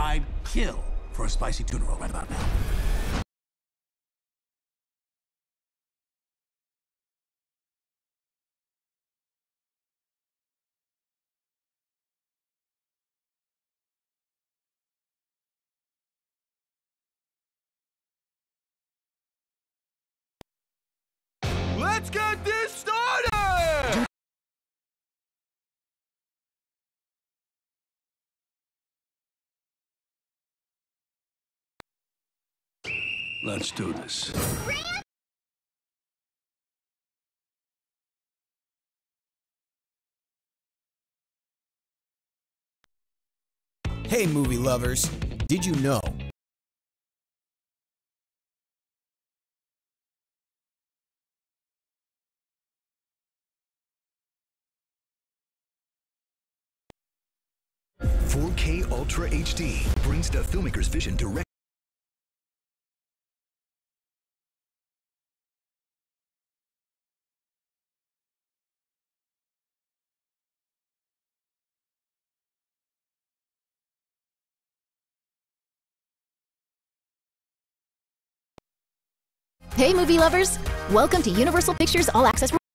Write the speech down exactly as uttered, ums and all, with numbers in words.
I'd kill for a spicy tuna roll right about now. Let's get this started! Let's do this. Hey, movie lovers, did you know? four K Ultra H D brings the filmmaker's vision direct. Hey movie lovers! Welcome to Universal Pictures All Access